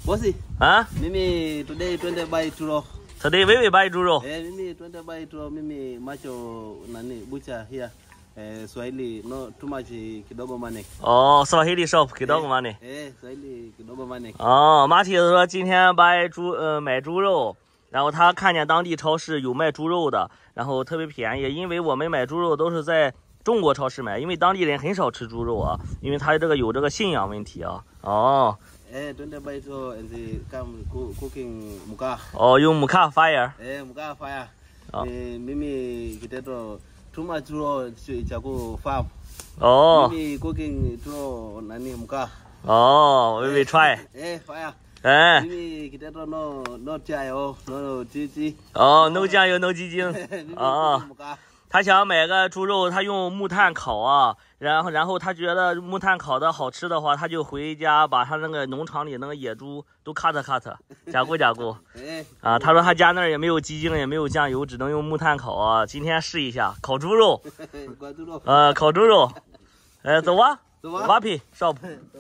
Bossy. 啊 Mimi today 20 buy churro. ，today 微微buy猪肉。 Mimi 20 buy churro. Mimi macho nani butcher here. Swahili no too much kidogo money. 哦，Swahili shop kidogo money。 Swahili kidogo money。 哦，马蹄子说今天买猪肉，然后他看见当地超市有卖猪肉的，然后特别便宜，因为我们买猪肉都是在中国超市买，因为当地人很少吃猪肉啊，因为他这个有这个信仰问题啊。哦。 20 buy churro and come cooking muka. 哦，用木卡 fire。 muka fire. Mimi kita tu too much churro jago farm. 哦。 Mimi cooking churro nani muka. 哦，we try。 fire. 哎。 Mimi kita tu no chai no 鸡鸡。 哦 ，no 酱油 no 鸡精。哦。他想买个猪肉，他用木炭烤啊，然后他觉得木炭烤的好吃的话，他就回家把他那个农场里那个野猪都咔嚓，加固。啊，他说他家那儿也没有鸡精，也没有酱油，只能用木炭烤啊。今天试一下烤猪肉。烤猪肉。走吧。Vapi shop.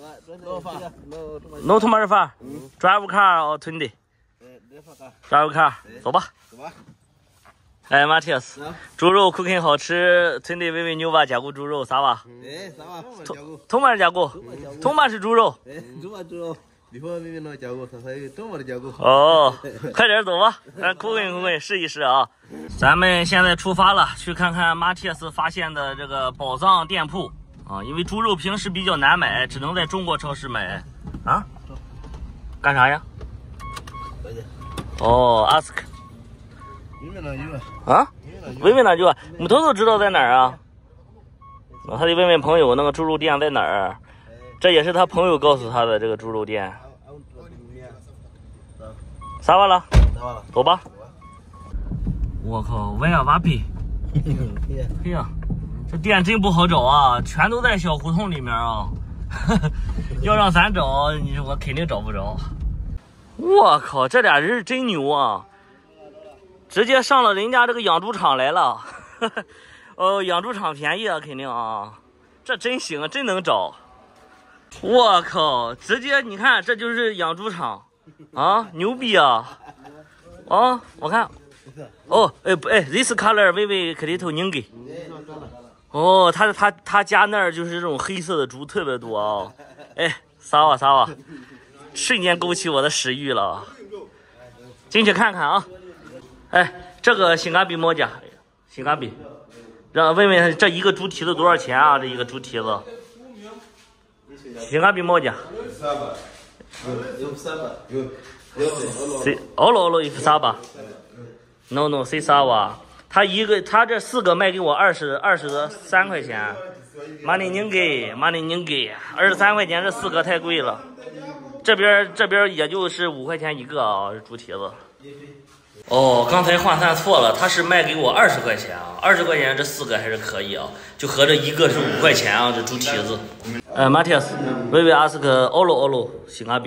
No too much far. Drive car or 20. Drive car. 走吧。哎，Matthias，猪肉 cooking 好吃，20微微牛吧加固猪肉啥吧？ 啥吧？ 通马加固，通马是猪肉。 猪肉。Before maybe no 加固，通马的加固。 哦，快点走吧，咱 cooking 试一试啊。咱们现在出发了，去看看 Matthias 发现的这个宝藏店铺啊，因为猪肉平时比较难买，只能在中国超市买。啊？干啥呀？哦 ，ask。啊，问哪句啊？木头都知道在哪儿啊？他得问问朋友那个猪肉店在哪儿。这也是他朋友告诉他的这个猪肉店。啥完了？走吧。我靠，问啊Vapi。嘿呀，这店真不好找啊，全都在小胡同里面啊。要让咱找，你说我肯定找不着。我靠，这俩人真牛啊！直接上了人家这个养猪场来了。哦，养猪场便宜啊，肯定啊。这真行，真能找。我靠，直接你看，这就是养猪场啊，牛逼啊！啊，我看，哦，this color 微微可里头拧给。哦，他家那儿就是这种黑色的猪特别多啊。啥哇，瞬间勾起我的食欲了。进去看看啊。这个性价比么家？性价比，让问问这一个猪蹄子多少钱啊？这一个猪蹄子，性价比么家？all if 啥吧 ？No say 啥吧？他这4个卖给我23块钱，马里宁给23块钱，这4个太贵了。这边也就是5块钱一个啊，这猪蹄子。哦，刚才换算错了，他是卖给我20块钱啊，20块钱这4个还是可以啊，就合着一个是5块钱啊，这猪蹄子。Matthias， 微微ask all 性价比。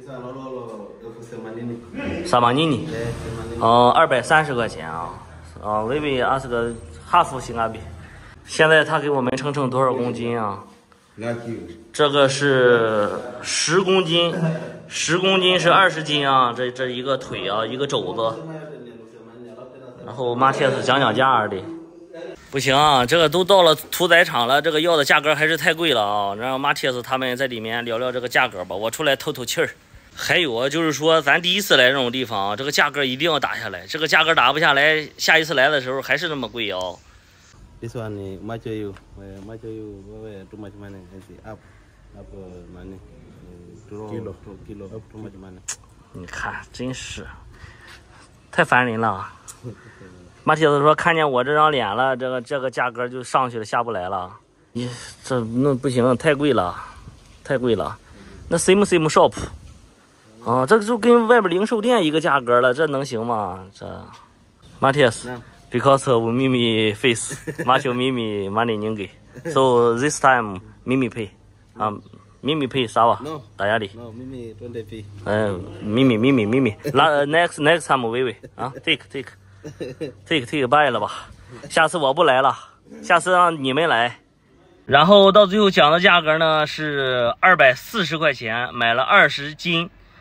萨玛尼尼。230块钱啊。微微ask half 性价比。现在他给我们称多少公斤啊？这个是10公斤，10公斤是20斤啊，这一个腿啊，一个肘子。然后Matthias讲价的，不行啊，这个都到了屠宰场了，这个要的价格还是太贵了啊。让Matthias他们在里面聊聊这个价格吧，我出来透气儿。还有啊，就是说咱第一次来这种地方啊，这个价格一定要打下来，这个价格打不下来，下一次来的时候还是那么贵啊。 This one much you too much money up money kilo too much money。 你看，真是太烦人了。马铁子说看见我这张脸了，这个价格就上去了，下不来了。那不行，太贵了。那 same shop 啊，这就跟外边零售店一个价格了，这能行吗？这Matthias。Because of Mimi face, much of Mimi money 您给 ，so this time Mimi pay， Mimi pay 啥吧？ No， 打压力。 No， Mimi 20 pay。 Mimi， next time 微微啊 ，take buy 了吧？下次我不来了，下次让你们来。然后到最后讲的价格呢是240块钱，买了20斤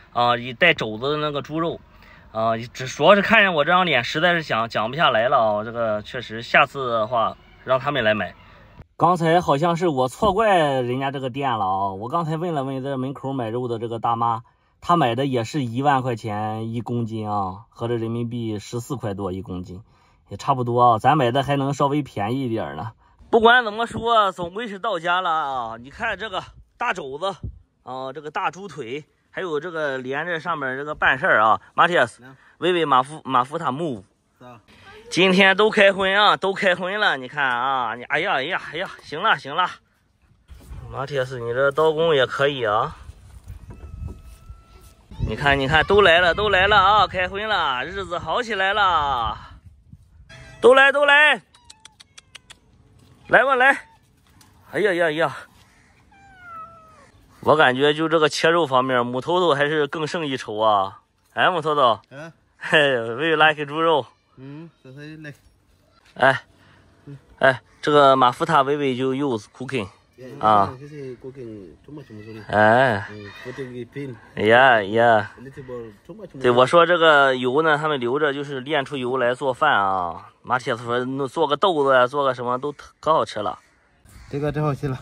啊，带肘子的那个猪肉。主要是看见我这张脸，实在是讲不下来了啊！这个确实，下次的话让他们来买。刚才好像是我错怪人家这个店了啊！我刚才问了问在门口买肉的这个大妈，她买的也是1万块钱1公斤啊，合着人民币14块多1公斤，也差不多啊。咱买的还能稍微便宜一点呢。不管怎么说，总归是到家了啊！你看这个大肘子啊，这个大猪腿。还有这个连着上面这个办事儿啊，马蒂斯，微微马夫他 move， 今天都开荤啊，都开荤了，你看啊，你哎呀，行了，马蒂斯，你这刀工也可以啊，你看，都来了啊，开荤了，日子好起来了，都来，来吧来，哎呀。我感觉就这个切肉方面，母头头还是更胜一筹啊！哎，母头头，嘿，微微来个猪肉， 这是来， 哎，这个马夫塔微微就 use cooking 啊，呀，对，我说这个油呢，他们留着就是炼出油来做饭啊。马铁说做个豆子呀，做个什么都可好吃了。 这个真好吃了。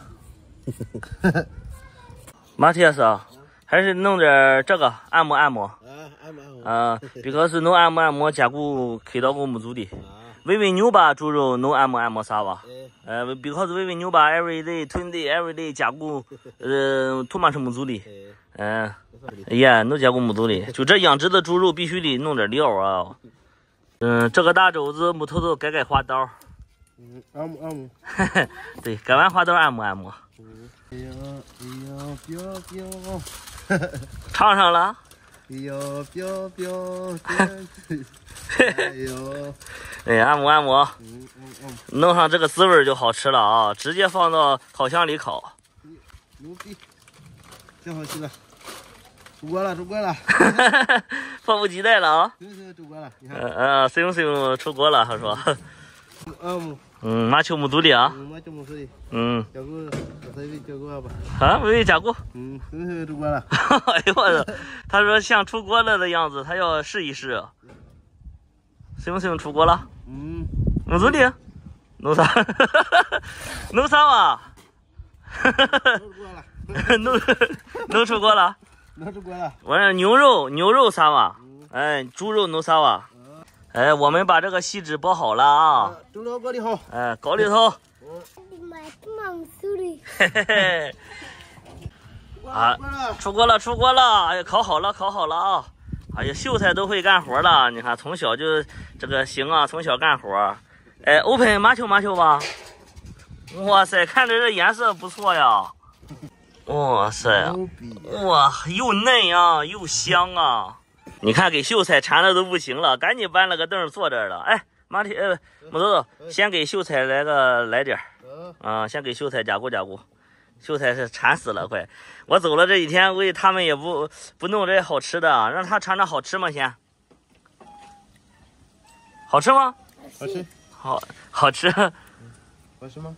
马铁斯啊，还是弄点这个按摩。because no 按摩加固开到我们组的。微微牛巴猪肉 no 按摩啥吧？because 微微牛巴 every day 20 every day 加固too much 母组的。no 加固母组的，就这养殖的猪肉必须得弄点料啊。这个大肘子母头头改花刀。 按摩。 对，改完花刀按摩。 哎呀， 唱上了。 哎呦， 哎，按摩，弄上这个滋味就好吃了啊！直接放到烤箱里烤。 牛逼，真好吃了，出锅了， 迫不及待了啊！ 出锅了，你看。 行，出锅了，他说。马球母组的啊。微微加固。 出锅了。 哎呦我操！他说像出锅了的样子，他要试一试。行，出锅了。母组的，弄啥嘛？弄出锅了。完了牛肉啥嘛？哎，猪肉弄啥嘛？哎，我们把这个锡纸包好了啊！ 蒸到锅里头。 哎，搞里头。啊，出锅了！哎呀，烤好了啊！哎呀，秀才都会干活了，你看从小就这个行啊，从小干活。哎 ，open 麻球吧！哇塞，看着这颜色不错呀！哇塞，哇，又嫩啊，又香啊！你看给秀才馋的都不行了，赶紧搬了个凳坐这儿了。哎，母豆豆，先给秀才来点啊，先给秀才加固。秀才是馋死了，快！我走了这几天，估计他们也不弄这些好吃的，让他尝尝好吃吗？先，好吃吗？ 好吃。 好吃。 好吃吗？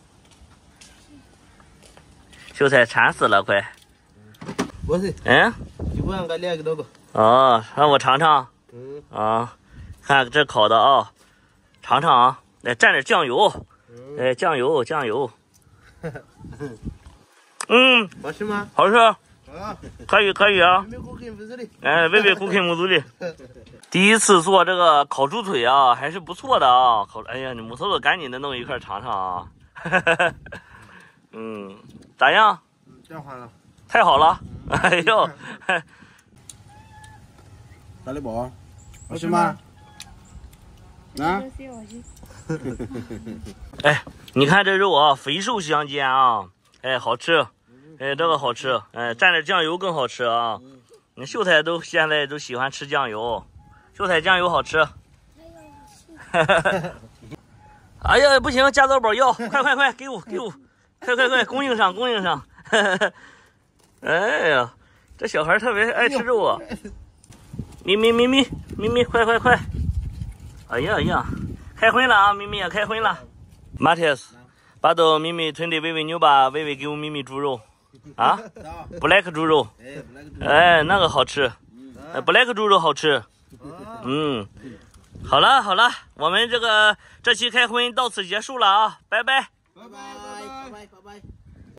秀才馋死了，快！ 我是。就不让俺2个多个。 哦，让我尝尝。看这烤的啊，尝尝啊，来蘸点酱油。哎，酱油。 好吃吗？ 好吃。可以啊。哎，微微cooking母组的。第一次做这个烤猪腿啊，还是不错的啊。哎呀，你母头头赶紧的弄一块尝尝啊。咋样？太好了。哎呦。 大力宝，好吃吗？ 哎，你看这肉啊，肥瘦相间啊，哎，好吃，哎，这个好吃，哎，蘸点酱油更好吃啊。你秀才现在都喜欢吃酱油，秀才酱油好吃。哎呀，不行，加多宝要，快，给我，快，供应上。哎呀，这小孩特别爱吃肉啊。咪咪，快！哎呀，开荤了啊！咪咪也开荤了。Matthias， 把到咪咪囤的微微牛吧，微微给我咪咪猪肉啊，不来个猪肉，哎，那个好吃。 ，black 猪肉好吃。嗯，好了好了，我们这期开荤到此结束了啊，拜拜。 拜拜拜拜拜拜。